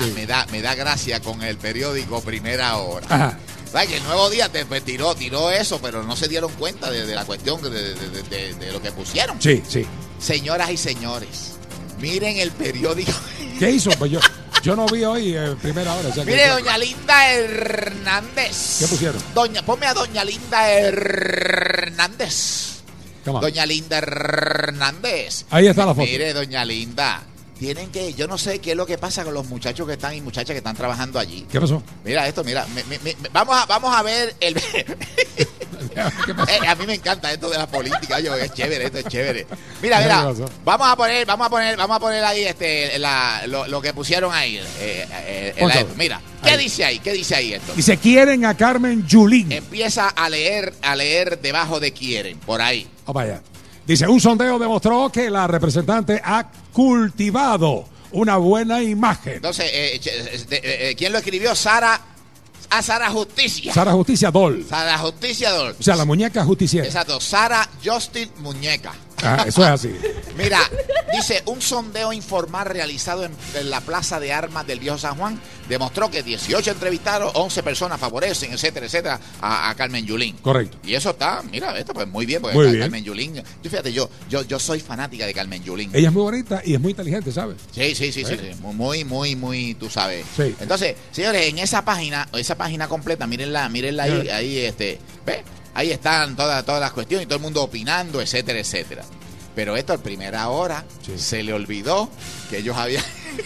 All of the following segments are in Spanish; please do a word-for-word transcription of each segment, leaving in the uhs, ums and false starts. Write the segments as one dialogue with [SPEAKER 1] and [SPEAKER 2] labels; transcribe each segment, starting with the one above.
[SPEAKER 1] sí.
[SPEAKER 2] me da, me da gracia con el periódico Primera Hora.
[SPEAKER 1] Ajá.
[SPEAKER 2] ¿Sabes que el Nuevo Día te, pues, tiró, tiró eso, pero no se dieron cuenta de, de la cuestión de, de, de, de, de lo que pusieron?
[SPEAKER 1] Sí, sí.
[SPEAKER 2] Señoras y señores, miren el periódico.
[SPEAKER 1] ¿Qué hizo? Pues yo, yo no vi hoy eh, Primera Hora. O sea,
[SPEAKER 2] Mire,
[SPEAKER 1] que,
[SPEAKER 2] doña Linda Hernández.
[SPEAKER 1] ¿Qué pusieron?
[SPEAKER 2] Doña, ponme a doña Linda Hernández. Doña Linda Hernández.
[SPEAKER 1] Ahí está la foto.
[SPEAKER 2] Mire, doña Linda. Tienen que, yo no sé qué es lo que pasa con los muchachos que están y muchachas que están trabajando allí.
[SPEAKER 1] ¿Qué pasó?
[SPEAKER 2] Mira esto, mira, me, me, me, vamos a vamos a ver el
[SPEAKER 1] ¿Qué pasó?
[SPEAKER 2] eh, a mí me encanta esto de la política, yo, es chévere, esto es chévere. Mira, mira, vamos a poner, vamos a poner, vamos a poner ahí este la, lo, lo que pusieron ahí. Eh, eh, la, mira, ¿qué ahí dice ahí? ¿Qué dice ahí esto?
[SPEAKER 1] Dice, quieren a Carmen Yulín.
[SPEAKER 2] Empieza a leer, a leer debajo de quieren, por ahí.
[SPEAKER 1] Oh, vaya. Dice, un sondeo demostró que la representante ha cultivado una buena imagen.
[SPEAKER 2] Entonces, eh, eh, eh, ¿quién lo escribió? Sara, a Sara Justicia.
[SPEAKER 1] Sara Justicia Doll.
[SPEAKER 2] Sara Justicia Doll.
[SPEAKER 1] O sea, la muñeca justiciera.
[SPEAKER 2] Exacto, Sara Justin Muñeca.
[SPEAKER 1] Ah, eso es así.
[SPEAKER 2] Mira, dice, un sondeo informal realizado en, en la Plaza de Armas del Viejo San Juan demostró que dieciocho entrevistados, once personas favorecen, etcétera, etcétera, a, a Carmen Yulín.
[SPEAKER 1] Correcto.
[SPEAKER 2] Y eso está, mira, esto pues muy bien, porque
[SPEAKER 1] muy
[SPEAKER 2] a,
[SPEAKER 1] bien.
[SPEAKER 2] Carmen Yulín, yo fíjate, yo, yo, yo soy fanática de Carmen Yulín.
[SPEAKER 1] Ella es muy bonita y es muy inteligente, ¿sabes?
[SPEAKER 2] Sí, sí, sí, sí, sí, muy, muy, muy, tú sabes.
[SPEAKER 1] Sí.
[SPEAKER 2] Entonces, señores, en esa página, esa página completa, mírenla, mírenla ahí, sí. ahí, este, ¿ves? Ahí están todas, todas las cuestiones y todo el mundo opinando, etcétera, etcétera. Pero esto, a primera hora, sí. se le olvidó que ellos habían...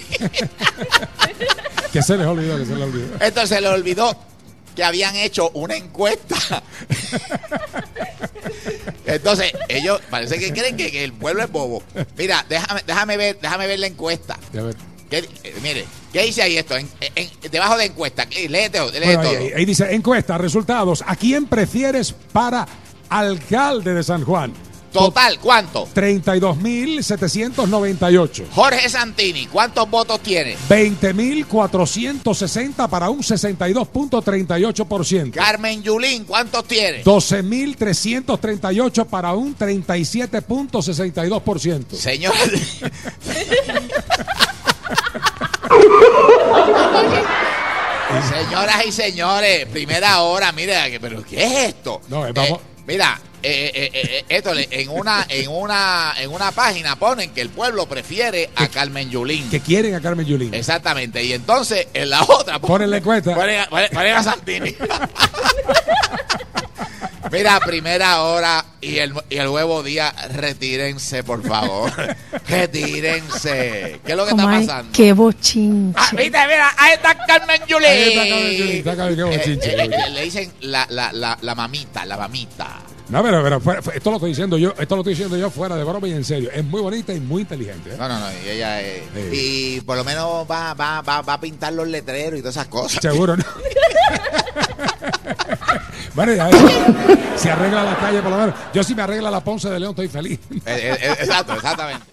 [SPEAKER 1] ¿Qué se les olvidó? ¿Qué se les olvidó?
[SPEAKER 2] Esto se le olvidó que habían hecho una encuesta. Entonces, ellos parece que creen que, que el pueblo es bobo. Mira, déjame, déjame ver, déjame ver la encuesta.
[SPEAKER 1] A ver.
[SPEAKER 2] ¿Qué, eh, mire, ¿qué dice ahí esto? En, en, debajo de encuesta, léete, léete
[SPEAKER 1] bueno,
[SPEAKER 2] todo.
[SPEAKER 1] Ahí, ahí dice, encuesta, resultados. ¿A quién prefieres para alcalde de San Juan?
[SPEAKER 2] Total, ¿cuánto?
[SPEAKER 1] treinta y dos mil setecientos noventa y ocho.
[SPEAKER 2] Jorge Santini, ¿cuántos votos tiene?
[SPEAKER 1] veinte mil cuatrocientos sesenta para un sesenta y dos punto treinta y ocho por ciento.
[SPEAKER 2] Carmen Yulín, ¿cuántos tiene?
[SPEAKER 1] doce mil trescientos treinta y ocho para un treinta y siete punto sesenta y dos por ciento.
[SPEAKER 2] Señor. Señoras y señores, primera hora, mira, pero ¿qué es esto?
[SPEAKER 1] No, eh, vamos.
[SPEAKER 2] Eh, mira, eh, eh, eh, esto en una, en una, en una página ponen que el pueblo prefiere a Carmen Yulín.
[SPEAKER 1] Que quieren a Carmen Yulín.
[SPEAKER 2] Exactamente. Y entonces en la otra
[SPEAKER 1] ponen la encuesta.
[SPEAKER 2] Ponen, ponen, ponen a Santini. Mira, primera hora y el, y el nuevo día, retírense, por favor. Retírense. ¿Qué es lo que está pasando?
[SPEAKER 3] ¡Qué bochinche!
[SPEAKER 2] Ah, viste, mira, ahí está Carmen Yulín.
[SPEAKER 1] Ahí está Carmen Yulín, está Carmen, qué bochinche.
[SPEAKER 2] Eh, eh, eh, le dicen la, la, la, la mamita, la mamita.
[SPEAKER 1] No, pero, pero fuera, esto lo estoy diciendo yo, esto lo estoy diciendo yo fuera de broma y en serio. Es muy bonita y muy inteligente. ¿eh?
[SPEAKER 2] No, no, no, y ella es,
[SPEAKER 1] sí.
[SPEAKER 2] Y por lo menos va, va, va, va a pintar los letreros y todas esas cosas.
[SPEAKER 1] Seguro, ¿no? Bueno, ya ves, si arregla la calle por lo menos. Yo si me arregla la Ponce de León estoy feliz.
[SPEAKER 2] Eh, eh, exacto, exactamente.